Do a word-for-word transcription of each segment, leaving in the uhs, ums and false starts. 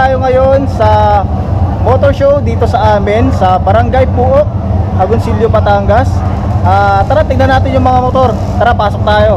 tayo ngayon sa motor show dito sa amin sa Barangay Puok, Agoncillo, Batangas. Ah, tara tignan natin yung mga motor. Tara, pasok tayo.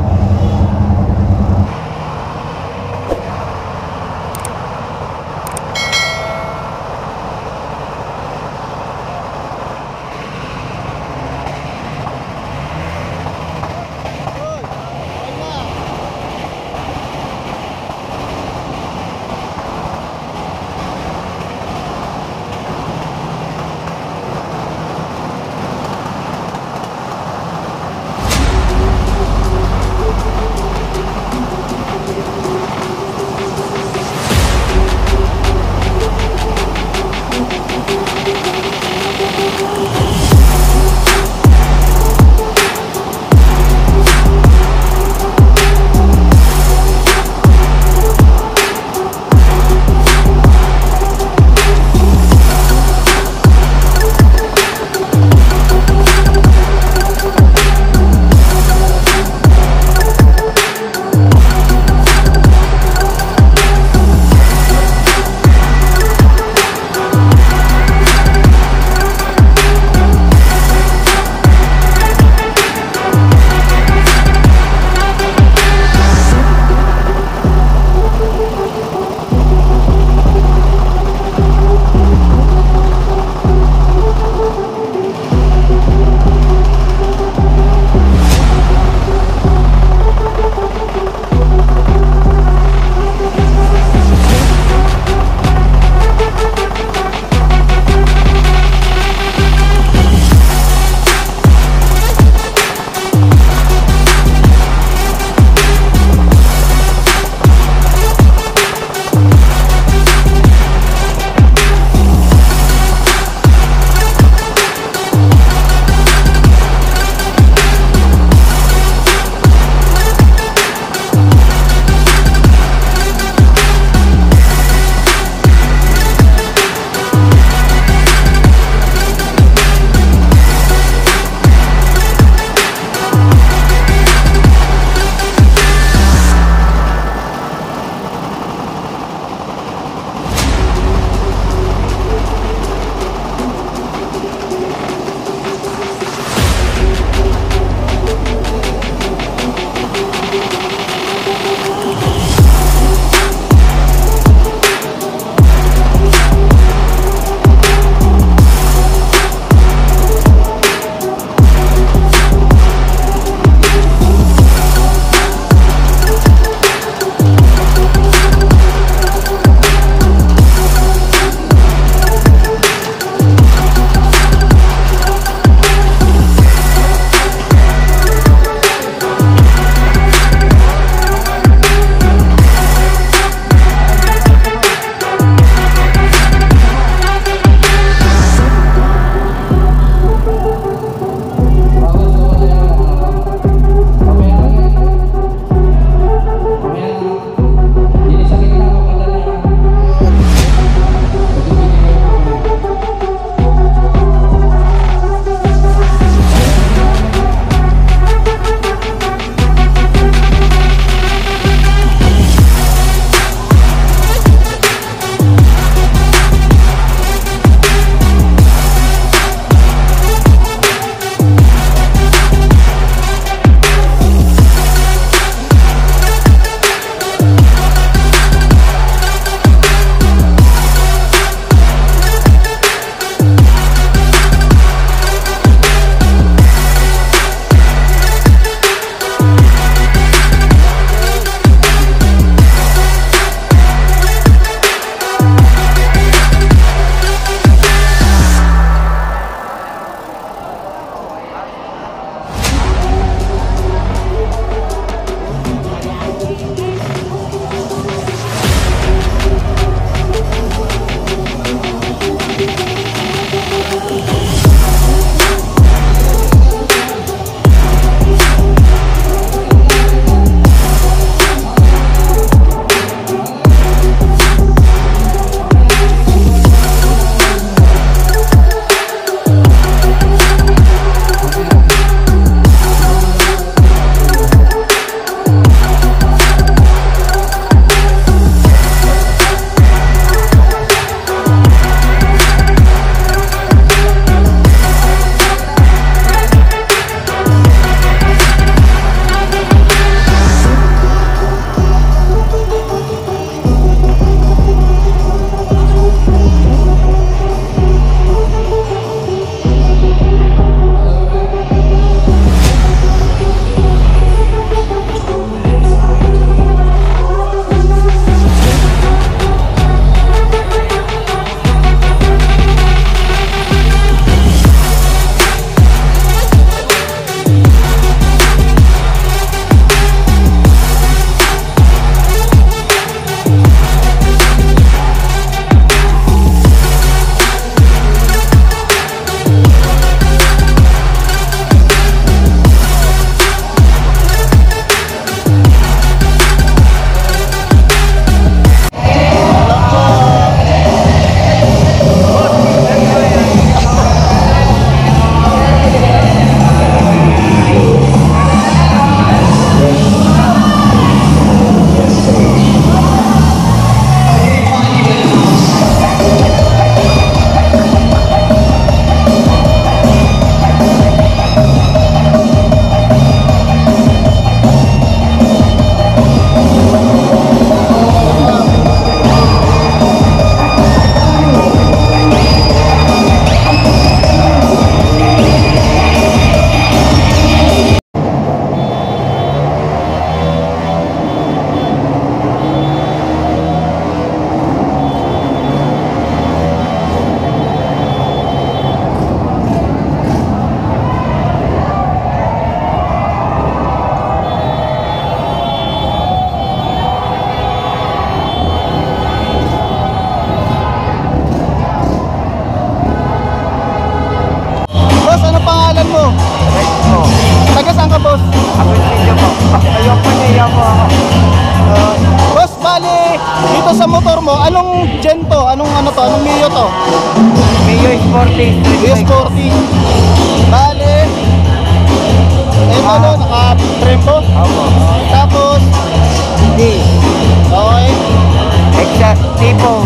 Agoncillo po. Ayaw po niya, ayaw po ako. Uh, boss, bali, dito sa motor mo, anong gen to? Anong ano to? Anong Mio to? Mio Sporty. Mio Sporty. Bali, eh mo no, naka-trempo. Opo. Tapos, D. okay. Exact tipos.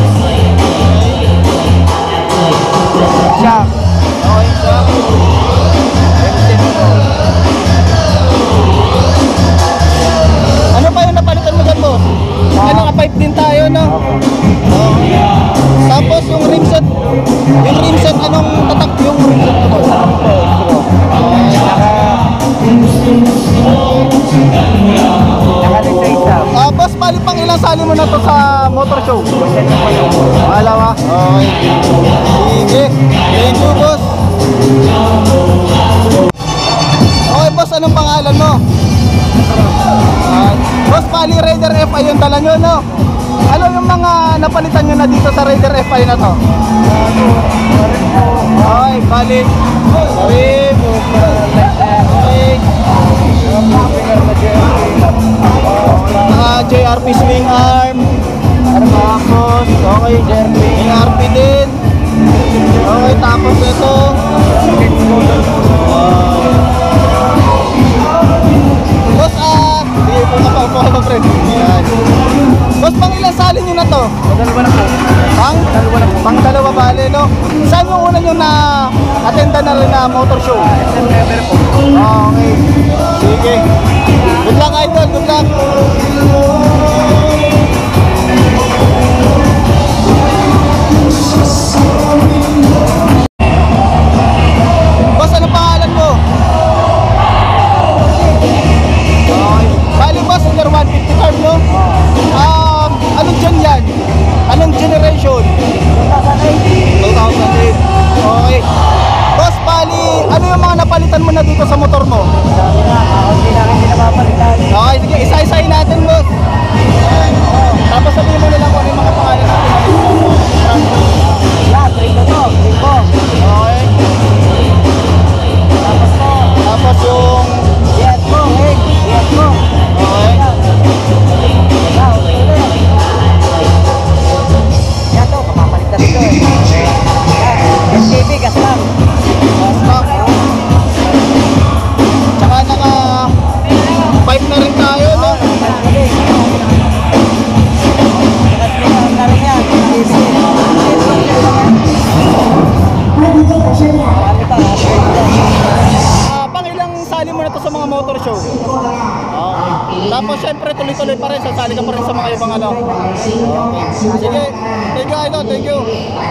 Shock. Okay, siya. Ano pa yung napalitan mo dyan, boss? Ay, naka-pipe din tayo, no? Okay. Tapos yung rimset, yung rimset, anong tatak yung rimset mo, boss? Naka-isa-isa. Ah, boss, bali pang ilang sali mo na to sa motor show? Alawa? Okay. Sige. Thank you, boss. Okay, boss, anong pangalan mo? Uh, boss, bali Raider F I yung dala nyo, no? Ano yung mga napalitan nyo na dito sa Raider F I na to? Okay, bali rim, okay, naka J R P swing arm, tapos okay, swing R P din. Okay, tapos ito boss, ah, sige po na pa, upo ka friend. Ayan. Boss, pang ilang salin nyo na to? Dalawa na po. Pang? Dalawa na po. Pang dalawa bale, no? Saan yung una nyo na attenda na rin na motor show? September po. Okay. Sige. Good luck, idol. Good luck. Boss, ano pangalan mo? Okay. Bali, boss, under one fifty carb, no? Um, anong gen yan? Anong generation? two thousand eight. Okay. Boss, bali, ano yung mga napalitan mo na dito sa motor mo? Sabi na, ako hindi na hindi napapalitan. Okay, sige, isa-isahin natin, boss. Ayan. Tapos sabihin mo nilang kung ano yung mga pangalan natin. Lahat, Rico to, Rico. Okay. Tapos po, Tapos yung... yes po, egg, yes po. Okay. Now, ulit. Yan to, papapalitan ito eh. Yan, S K B, gas lang. Stock. Tsaka naka... pipe na rin tayo, no? Ah, pang ilang sali mo na to sa mga motor show? Okay. Tapos syempre tuloy-tuloy pa rin, sasali ka pa rin sa mga ibang ano. Okay. Sige, thank you idol, thank you.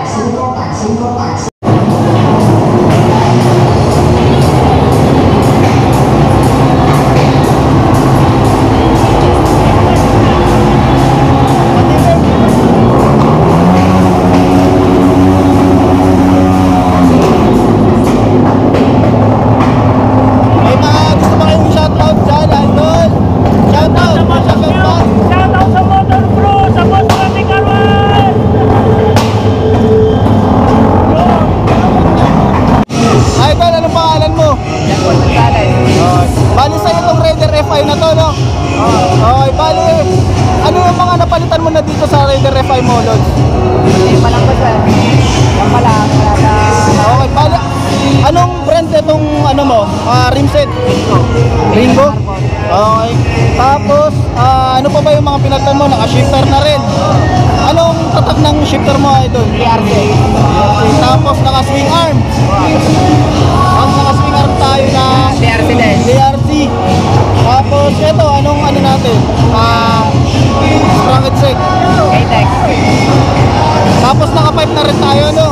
May mga gusto ba kayong shoutout dyan, idol? Shoutout, shoutout pa. Shoutout sa Motor Pro, sa Boss Rami Carwan! Idol, anong pangalan mo? Yan po, nagsalay. Bali sa'yo itong Raider F I na to, no? Okay, bali, ano yung mga napalitan mo na dito sa Raider F I mo, Lods? Hindi pa lang ba siya? Yan pa lang, wala na. Okay, bali, anong brand itong ano mo? Ah, rim set? Ringo? Okay. Tapos, ah, ano pa ba yung mga pinalitan mo? Naka-shifter na rin. Anong tatak ng shifter mo, idol? D R C. Okay, tapos naka-swing arm. Tapos naka-swing arm tayo na D R C din. D R C. Tapos ito, anong ano natin? Ah, sprocket check. K-Tech. Tapos naka-pipe na rin tayo, no?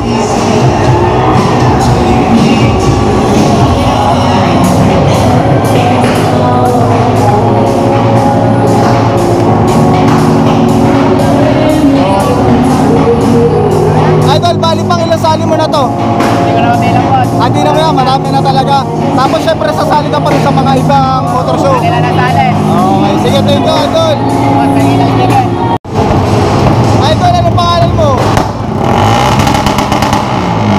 Idol, bali pang ilang sali mo na to? Hindi ko na matilang boss. Ah, di na mo yan, marami na talaga. Tapos syempre sasali ka pa rin sa mga ibang motor show. Kanila na sali. Okay, sige, thank you, idol. Boss, kanina sticker. Idol, ano pangalan mo?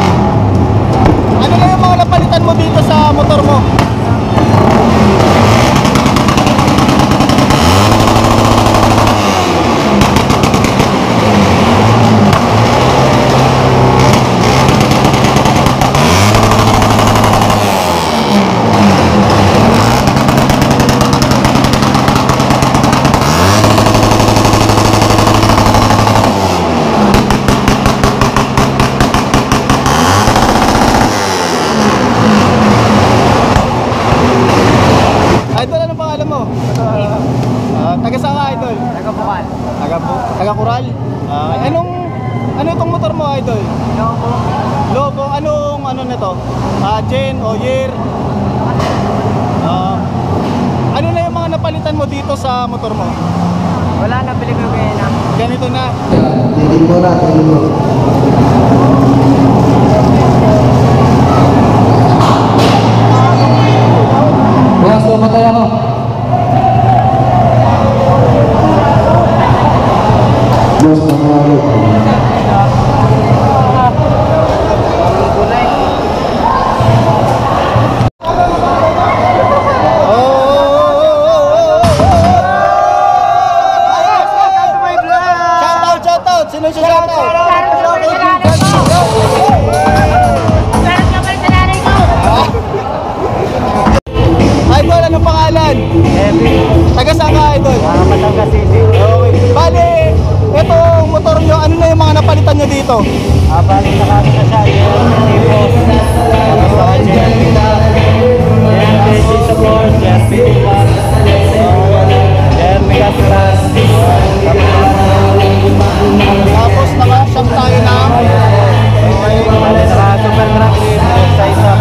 taga Bukal. Taga, taga Coral. Okay. Anong, ano itong motor mo, idol? Lobo. Lobo, anong ano nito? Ah, Gen o year? Ah, ano na yung mga napalitan mo dito sa motor mo? Wala na, bili ko ngayon na. Ganito na. Tigil mo na, tigil mo. Boss, pumatay ako. Boss, pumatay ako. Shoutout, shoutout! Sino siya shoutout? Idol, anong pangalan? Heavy. Taga saan ka, idol? Mga Batangas City. Okay. Bali, itong motor nyo, ano na yung mga napalitan nyo dito? Ah, balik na kami na siya. Yung tipos. Tapos sa J R P na. J R P support. J R P plus. J R P gas plus. Tapos naka-shop tayo na. Okay. Bali naka super truck din. Size up.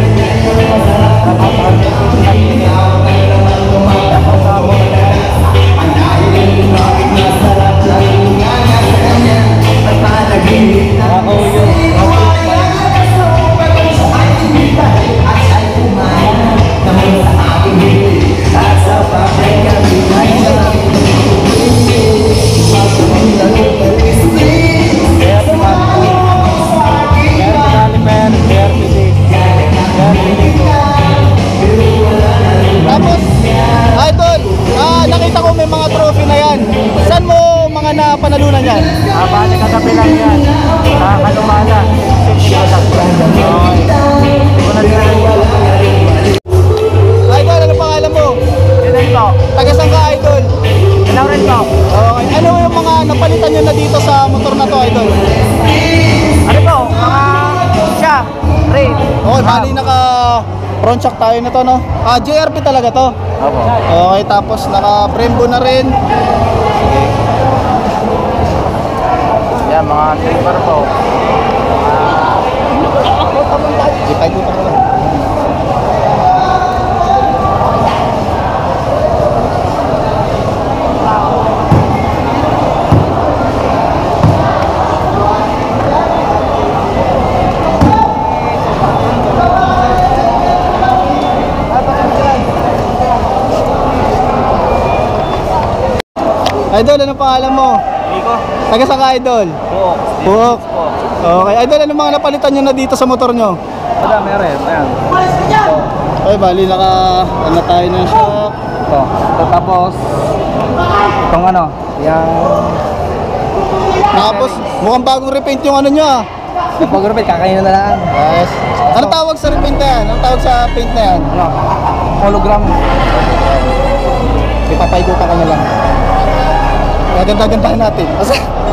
Tapos, idol, ah, nakita ko may mga trophy na yan. Saan mo mga napanalunan yan? Ah, bali katabi lang yan. Sa Kalumala. Safety ko lang. Hindi ko na dinalaw. Idol, ano pangalan mo? Yun rin po. Taga saan ka, idol? Ilaw rin po. Okay. Ano yung mga napalitan nyo na dito sa motor na to, idol? Ano po? Mga siya. Ray. Okay, bali naka front shock tayo na to, no? Ah, J R P talaga to. Opo. Okay, tapos naka Brembo na rin. Yan, mga tripper po. Di tayo dito lang. Idol, ano pangalan mo? Nico. Taga saan ka, idol? Po. Buhok. Okay, idol, ano mga napalitan nyo na dito sa motor nyo? Wala, meron. Ayan. Okay, bali naka ano tayo ng shock. Ito. Ito tapos. Itong ano. Yung. Tapos mukhang bagong repaint yung ano nyo, ah. Yung pag-repeat, kakainin na lang. Yes. Ano tawag sa repaint na yan? Ano tawag sa paint na yan? Ano? Hologram. Ipapaikutan ka na lang. Gaganda-gandahan natin. Kasi